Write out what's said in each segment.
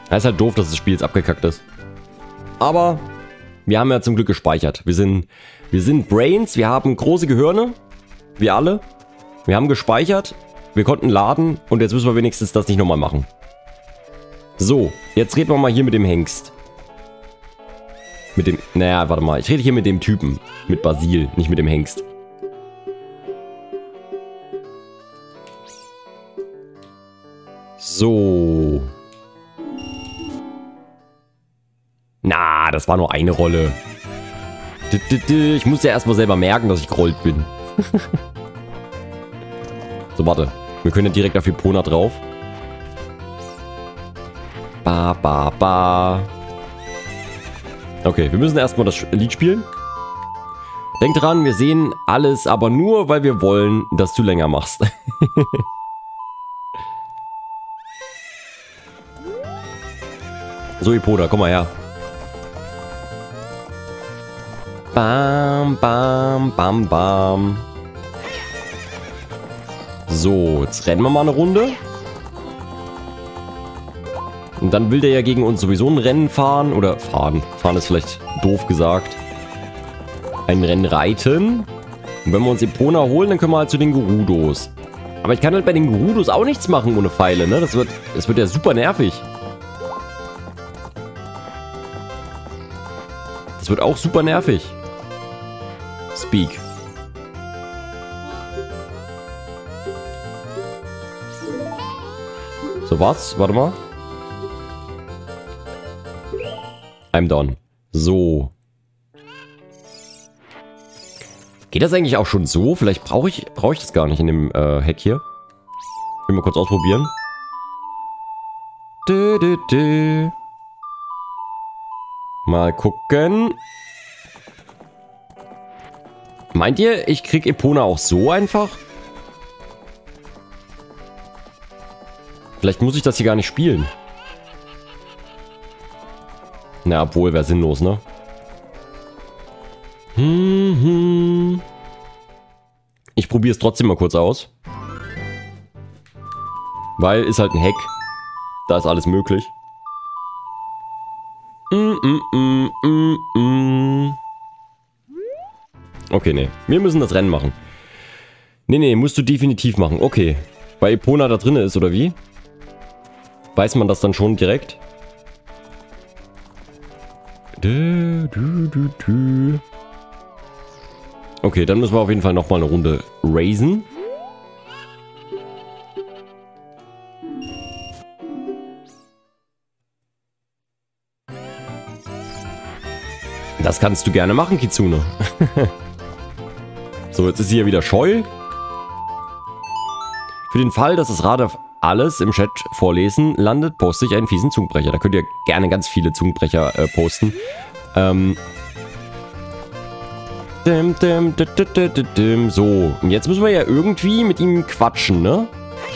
Das ist halt doof, dass das Spiel jetzt abgekackt ist. Aber wir haben ja zum Glück gespeichert. Wir sind Brains, wir haben große Gehirne. Wir alle. Wir haben gespeichert. Wir konnten laden. Und jetzt müssen wir wenigstens das nicht nochmal machen. So, jetzt reden wir mal hier mit dem Hengst. Mit dem... Naja, warte mal. Ich rede hier mit dem Typen. Mit Basil, nicht mit dem Hengst. So. Na, das war nur eine Rolle. Ich muss ja erstmal selber merken, dass ich gerollt bin. So, warte. Wir können ja direkt auf Epona drauf. Ba, ba, ba. Okay, wir müssen erstmal das Lied spielen. Denk dran, wir sehen alles, aber nur, weil wir wollen, dass du länger machst. So, Epona, komm mal her. Bam, bam, bam, bam. So, jetzt rennen wir mal eine Runde. Und dann will der ja gegen uns sowieso ein Rennen fahren. Oder fahren. Fahren ist vielleicht doof gesagt. Ein Rennen reiten. Und wenn wir uns Epona holen, dann können wir halt zu den Gerudos. Aber ich kann halt bei den Gerudos auch nichts machen ohne Pfeile, ne? Das wird ja super nervig. Das wird auch super nervig. Speak. So, was? Warte mal. I'm done. So. Geht das eigentlich auch schon so? Vielleicht brauche ich das gar nicht in dem Hack hier. Ich will mal kurz ausprobieren. Mal gucken. Meint ihr, ich krieg Epona auch so einfach? Vielleicht muss ich das hier gar nicht spielen. Na, obwohl, wäre sinnlos, ne? Ich probiere es trotzdem mal kurz aus. Weil, ist halt ein Hack. Da ist alles möglich. Okay, nee. Wir müssen das Rennen machen. Nee, musst du definitiv machen. Okay. Weil Epona da drin ist, oder wie? Weiß man das dann schon direkt? Okay, dann müssen wir auf jeden Fall nochmal eine Runde raisen. Das kannst du gerne machen, Kitsune. So, jetzt ist sie hier wieder scheu. Für den Fall, dass das Radar alles im Chat vorlesen landet, poste ich einen fiesen Zungenbrecher. Da könnt ihr gerne ganz viele Zungenbrecher posten. So, und jetzt müssen wir ja irgendwie mit ihm quatschen, ne?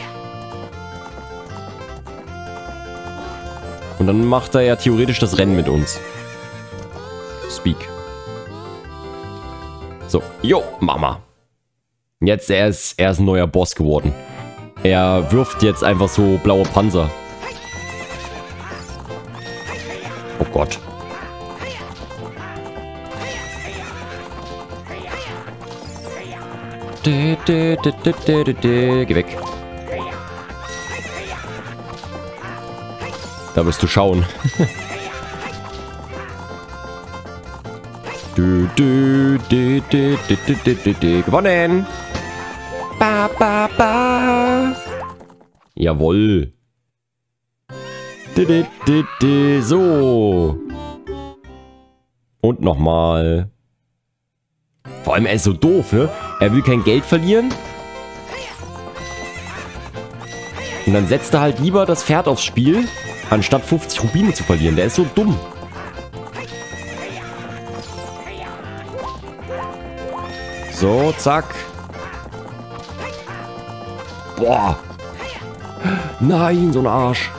Und dann macht er ja theoretisch das Rennen mit uns. Speak. So, jo, Mama. Jetzt, er ist ein neuer Boss geworden. Er wirft jetzt einfach so blaue Panzer. Oh Gott. Geh weg. Da wirst du schauen. Gewonnen! Ba, ba, ba. Jawohl. So. Und nochmal. Vor allem, er ist so doof, ne? Er will kein Geld verlieren. Und dann setzt er halt lieber das Pferd aufs Spiel, anstatt 50 Rubine zu verlieren. Der ist so dumm. So, zack. Boah. Nein, so ein Arsch.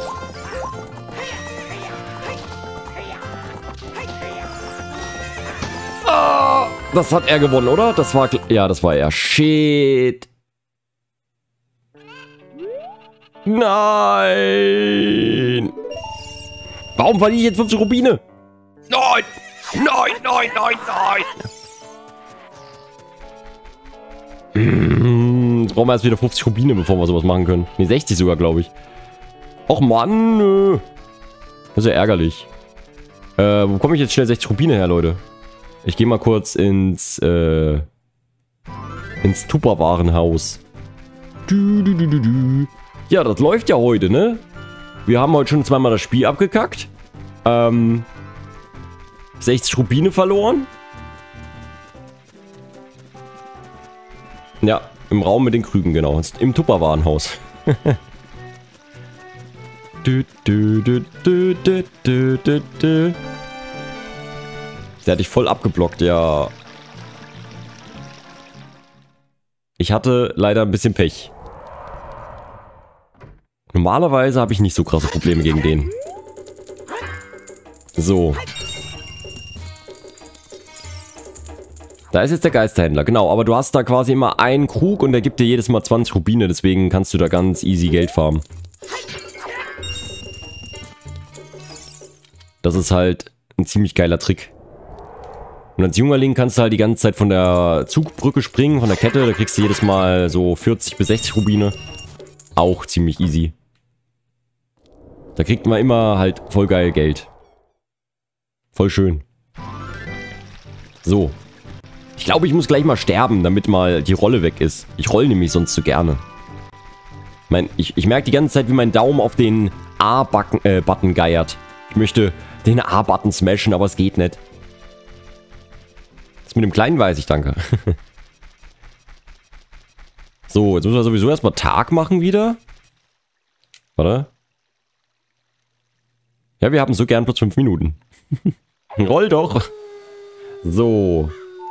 Ah, das hat er gewonnen, oder? Das war... Ja, das war er. Shit. Nein. Warum verliere ich jetzt 50 Rubine? Nein! Nein, nein, nein, nein! Jetzt brauchen wir erst wieder 50 Rubine, bevor wir sowas machen können. Ne, 60 sogar, glaube ich. Och Mann! Das ist ja ärgerlich. Wo komme ich jetzt schnell 60 Rubine her, Leute? Ich gehe mal kurz ins Tupperwarenhaus. Ja, das läuft ja heute, ne? Wir haben heute schon zweimal das Spiel abgekackt. 60 Rubine verloren. Ja, im Raum mit den Krügen, genau. Im Tupperwarenhaus. Der hat dich voll abgeblockt, ja. Ich hatte leider ein bisschen Pech. Normalerweise habe ich nicht so krasse Probleme gegen den. So. Da ist jetzt der Geisterhändler, genau. Aber du hast da quasi immer einen Krug und der gibt dir jedes Mal 20 Rubine. Deswegen kannst du da ganz easy Geld farmen. Das ist halt ein ziemlich geiler Trick. Und als Jungerling kannst du halt die ganze Zeit von der Zugbrücke springen, von der Kette. Da kriegst du jedes Mal so 40 bis 60 Rubine. Auch ziemlich easy. Da kriegt man immer halt voll geil Geld. Voll schön. So. Ich glaube, ich muss gleich mal sterben, damit mal die Rolle weg ist. Ich roll nämlich sonst so gerne. Ich merke die ganze Zeit, wie mein Daumen auf den A-Button geiert. Ich möchte den A-Button smashen, aber es geht nicht. Das mit dem Kleinen weiß ich, danke. So, jetzt müssen wir sowieso erstmal Tag machen wieder. Warte. Ja, wir haben so gern plus 5 Minuten. Roll doch. So.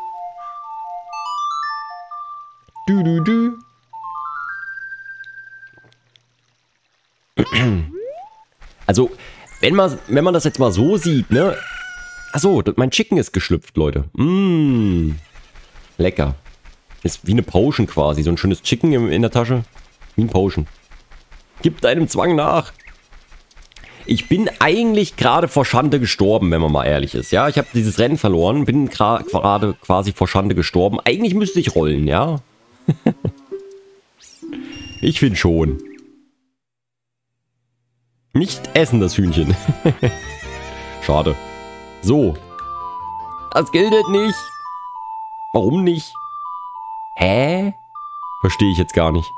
Also, wenn man das jetzt mal so sieht, ne? Achso, mein Chicken ist geschlüpft, Leute. Lecker. Ist wie eine Potion quasi. So ein schönes Chicken in der Tasche. Wie ein Potion. Gibt deinem Zwang nach. Ich bin eigentlich gerade vor Schande gestorben, wenn man mal ehrlich ist. Ja, ich habe dieses Rennen verloren. Bin gerade quasi vor Schande gestorben. Eigentlich müsste ich rollen, ja? Ich finde schon. Nicht essen, das Hühnchen. Schade. So. Das gilt nicht. Warum nicht? Hä? Verstehe ich jetzt gar nicht.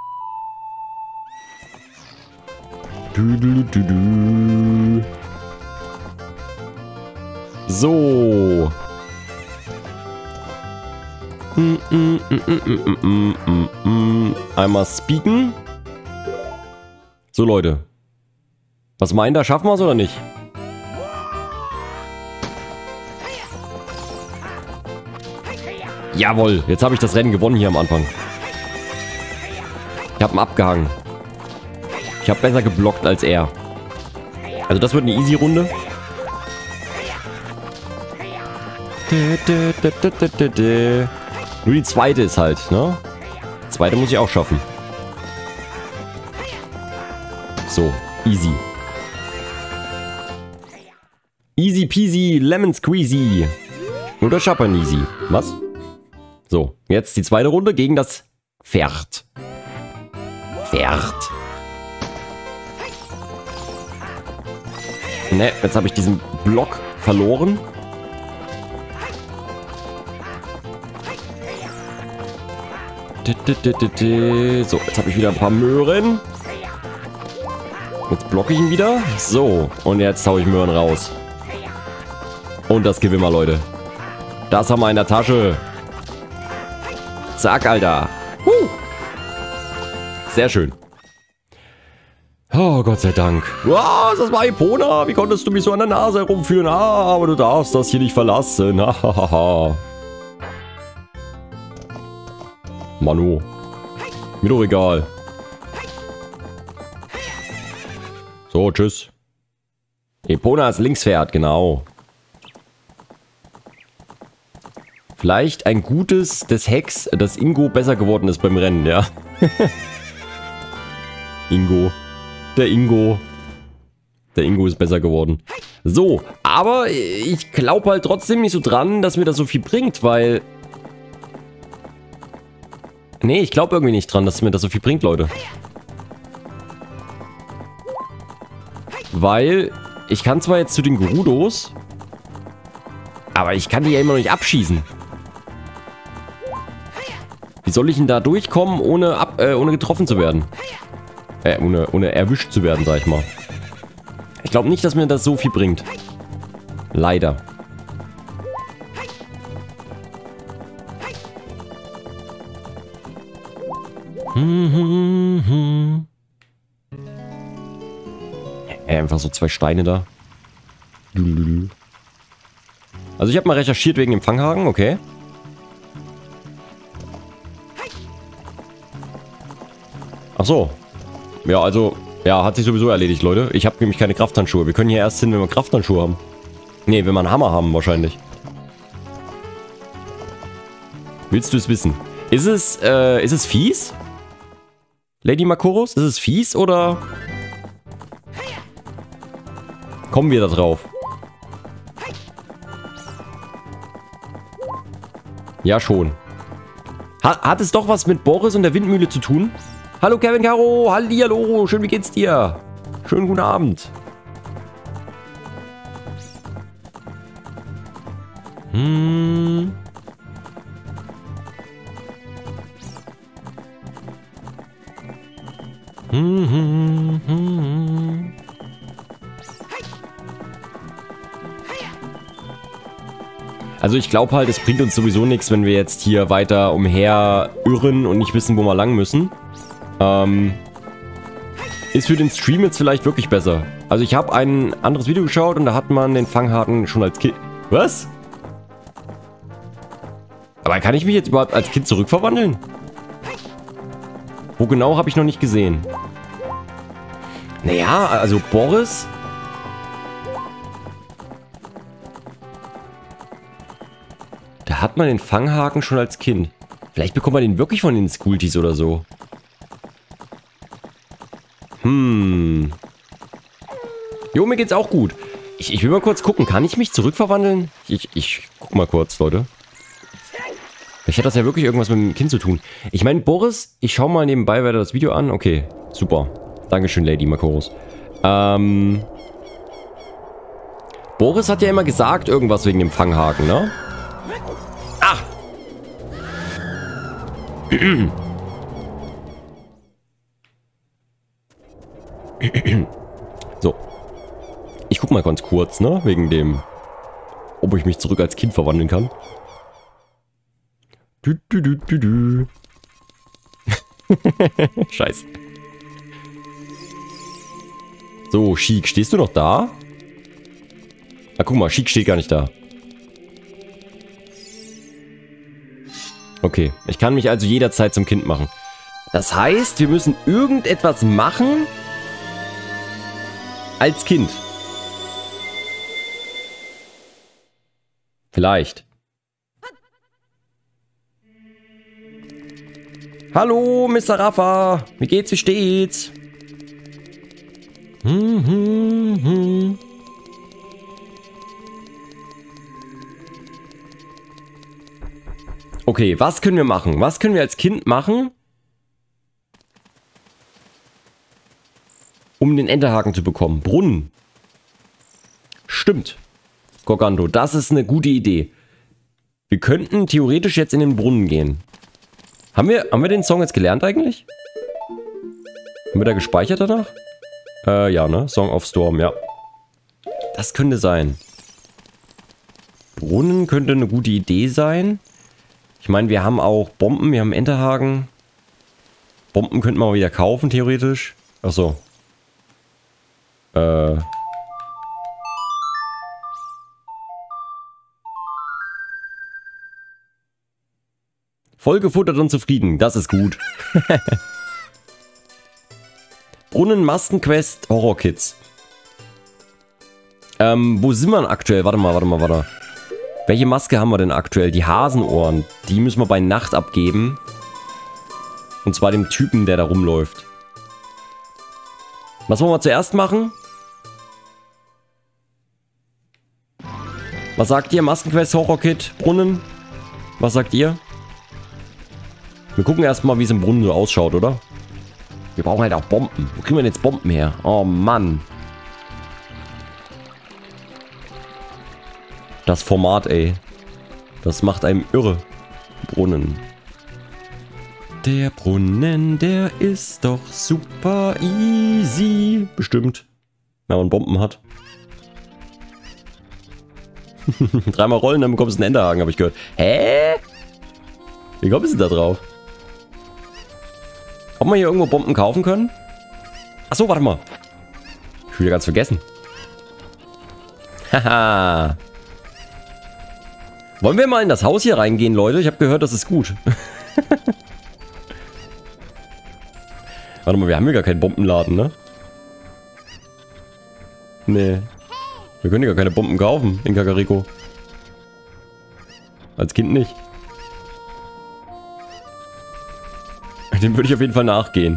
So. Einmal speaken. So, Leute. Was meint ihr? Schaffen wir es oder nicht? Jawohl, jetzt habe ich das Rennen gewonnen hier am Anfang. Ich habe ihn abgehangen. Ich habe besser geblockt als er. Also das wird eine easy Runde. Nur die zweite ist halt, ne? Die zweite muss ich auch schaffen. So, easy. Easy peasy, lemon squeezy. Oder Chapaneasy. Was? So, jetzt die zweite Runde gegen das Pferd. Ne, jetzt habe ich diesen Block verloren. So, jetzt habe ich wieder ein paar Möhren. Jetzt blocke ich ihn wieder. So, und jetzt haue ich Möhren raus. Und das gewinnen wir, Leute. Das haben wir in der Tasche. Zack, Alter. Sehr schön. Oh, Gott sei Dank. Was? Das war Epona. Wie konntest du mich so an der Nase herumführen? Ah, aber du darfst das hier nicht verlassen. Manu. Mir doch egal. So, tschüss. Epona ist Linkspferd, genau. Vielleicht ein gutes des Hacks, dass Ingo besser geworden ist beim Rennen, ja. Ingo. Der Ingo. Der Ingo ist besser geworden. So, aber ich glaube halt trotzdem nicht so dran, dass mir das so viel bringt, weil... Nee, ich glaube irgendwie nicht dran, dass mir das so viel bringt, Leute. Weil, ich kann zwar jetzt zu den Gerudos, aber ich kann die ja immer noch nicht abschießen. Wie soll ich denn da durchkommen, ohne getroffen zu werden? Ohne erwischt zu werden, sag ich mal. Ich glaube nicht, dass mir das so viel bringt. Leider. Einfach so 2 Steine da. Also ich habe mal recherchiert wegen dem Fanghaken, okay. Ach so. Ja, also, ja, hat sich sowieso erledigt, Leute. Ich habe nämlich keine Krafthandschuhe. Wir können hier erst hin, wenn wir Krafthandschuhe haben. Nee, wenn wir einen Hammer haben, wahrscheinlich. Willst du es wissen? Ist es fies? Lady Makoros? Ist es fies oder... Kommen wir da drauf? Ja, schon. Hat es doch was mit Boris und der Windmühle zu tun? Hallo Kevin Caro, hallihallo, schön, wie geht's dir? Schönen guten Abend. Also ich glaube halt, es bringt uns sowieso nichts, wenn wir jetzt hier weiter umher irren und nicht wissen, wo wir lang müssen. Ist für den Stream jetzt vielleicht wirklich besser. Also ich habe ein anderes Video geschaut und da hat man den Fanghaken schon als Kind... Was? Aber kann ich mich jetzt überhaupt als Kind zurückverwandeln? Wo genau, habe ich noch nicht gesehen. Naja, also Boris... Da hat man den Fanghaken schon als Kind. Vielleicht bekommt man den wirklich von den Skultis oder so. Jo, mir geht's auch gut. Ich will mal kurz gucken. Kann ich mich zurückverwandeln? Ich guck mal kurz, Leute. Vielleicht hat das ja wirklich irgendwas mit dem Kind zu tun. Ich meine, Boris, ich schau mal nebenbei weiter das Video an. Okay, super. Dankeschön, Lady Makoros. Boris hat ja immer gesagt, irgendwas wegen dem Fanghaken, ne? Ah! So. Ich guck mal ganz kurz, ne? Wegen dem... Ob ich mich zurück als Kind verwandeln kann. Scheiße. So, Chic, stehst du noch da? Ah, guck mal, Chic steht gar nicht da. Okay, ich kann mich also jederzeit zum Kind machen. Das heißt, wir müssen irgendetwas machen als Kind. Vielleicht. Hallo, Mr. Rafa. Wie geht's, wie steht's? Okay, was können wir machen? Was können wir als Kind machen, um den Enterhaken zu bekommen? Brunnen. Stimmt. Gorgando, das ist eine gute Idee. Wir könnten theoretisch jetzt in den Brunnen gehen. Haben wir den Song jetzt gelernt eigentlich? Haben wir da gespeichert danach? Ja, ne? Song of Storm, ja. Das könnte sein. Brunnen könnte eine gute Idee sein. Ich meine, wir haben auch Bomben, wir haben Enterhaken. Bomben könnten wir mal wieder kaufen, theoretisch. Achso. Voll gefuttert und zufrieden, das ist gut. Brunnen, Maskenquest, Horror-Kids. Wo sind wir denn aktuell? Warte mal. Welche Maske haben wir denn aktuell? Die Hasenohren. Die müssen wir bei Nacht abgeben. Und zwar dem Typen, der da rumläuft. Was wollen wir zuerst machen? Was sagt ihr? Maskenquest, Horrorkit, Brunnen? Was sagt ihr? Wir gucken erstmal, wie es im Brunnen so ausschaut, oder? Wir brauchen halt auch Bomben. Wo kriegen wir denn jetzt Bomben her? Oh Mann. Das Format, ey. Das macht einem irre. Brunnen. Der Brunnen, der ist doch super easy. Bestimmt. Wenn man Bomben hat. 3-mal rollen, dann bekommst du einen Enderhaken, habe ich gehört. Hä? Wie kommst du da drauf? Ob wir hier irgendwo Bomben kaufen können? Achso, warte mal. Ich will ja ganz vergessen. Haha. Wollen wir mal in das Haus hier reingehen, Leute? Ich habe gehört, das ist gut. Warte mal, wir haben hier gar keinen Bombenladen, ne? Nee. Wir können ja gar keine Bomben kaufen in Kakariko. Als Kind nicht. Dem würde ich auf jeden Fall nachgehen.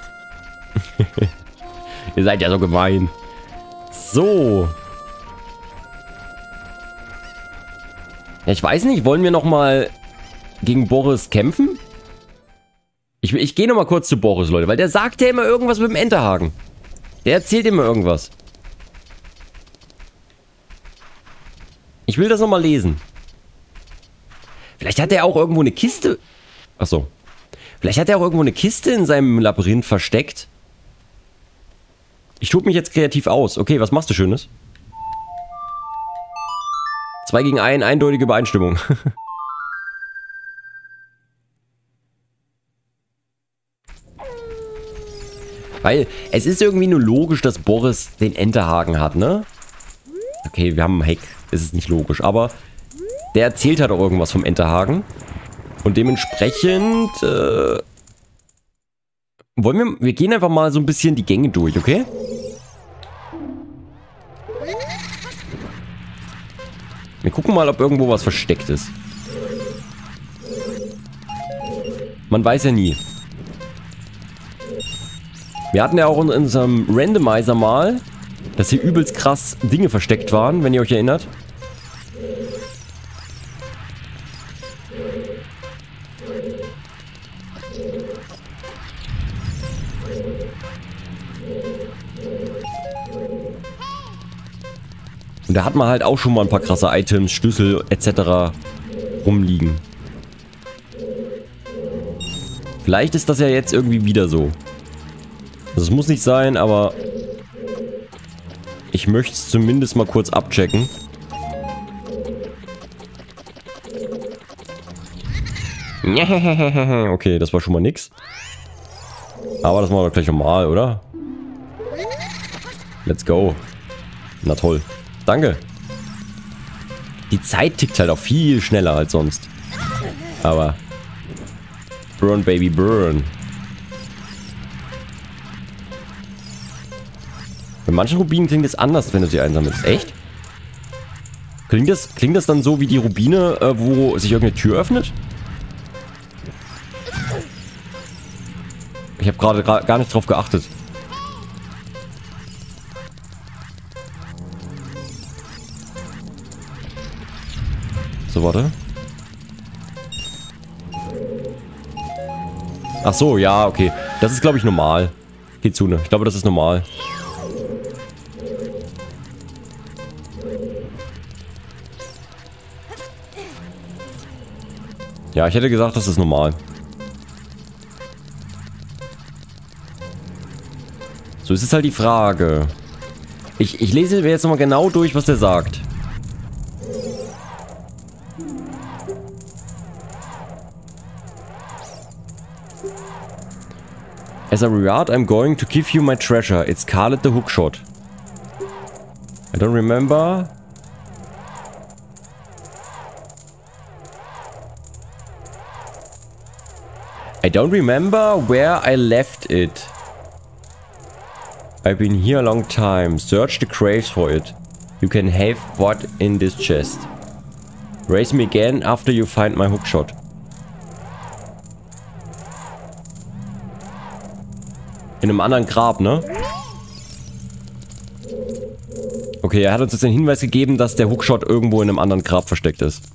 Ihr seid ja so gemein. So. Ja, ich weiß nicht, wollen wir nochmal gegen Boris kämpfen? Ich gehe nochmal kurz zu Boris, Leute, weil der sagt ja immer irgendwas mit dem Enterhaken. Der erzählt immer irgendwas. Ich will das nochmal lesen. Vielleicht hat er auch irgendwo eine Kiste... Achso. Vielleicht hat er auch irgendwo eine Kiste in seinem Labyrinth versteckt. Ich tobe mich jetzt kreativ aus. Okay, was machst du Schönes? 2 gegen 1, eindeutige Übereinstimmung. Weil es ist irgendwie nur logisch, dass Boris den Enterhaken hat, ne? Okay, wir haben einen Hack. Es ist nicht logisch, aber der erzählt halt auch irgendwas vom Enterhaken. Und dementsprechend wollen wir gehen einfach mal so ein bisschen die Gänge durch, okay? Wir gucken mal, ob irgendwo was versteckt ist. Man weiß ja nie. Wir hatten ja auch in unserem Randomizer mal, dass hier übelst krass Dinge versteckt waren, wenn ihr euch erinnert. Und da hat man halt auch schon mal ein paar krasse Items, Schlüssel etc. rumliegen. Vielleicht ist das ja jetzt irgendwie wieder so. Das muss nicht sein, aber ich möchte es zumindest mal kurz abchecken. Okay, das war schon mal nix. Aber das machen wir gleich normal, oder? Let's go. Na toll. Danke. Die Zeit tickt halt auch viel schneller als sonst. Aber burn, baby, burn. Bei manchen Rubinen klingt es anders, wenn du sie einsammelst. Echt? Klingt das dann so wie die Rubine, wo sich irgendeine Tür öffnet? Ich habe gerade gar nicht drauf geachtet. So, warte. Ach so, ja, okay. Das ist, glaube ich, normal. Kitsune. Ich glaube, das ist normal. Ja, ich hätte gesagt, das ist normal. So, es ist halt die Frage. Ich lese mir jetzt nochmal genau durch, was der sagt. As a reward, I'm going to give you my treasure. It's Scarlet the Hookshot. I don't remember. I don't remember where I left it. I've been here a long time. Search the graves for it. You can have what in this chest. Raise me again after you find my hookshot. In einem anderen Grab, ne? Okay, Okay, er hat uns jetzt den Hinweis gegeben, dass der Hookshot irgendwo in einem anderen Grab versteckt ist.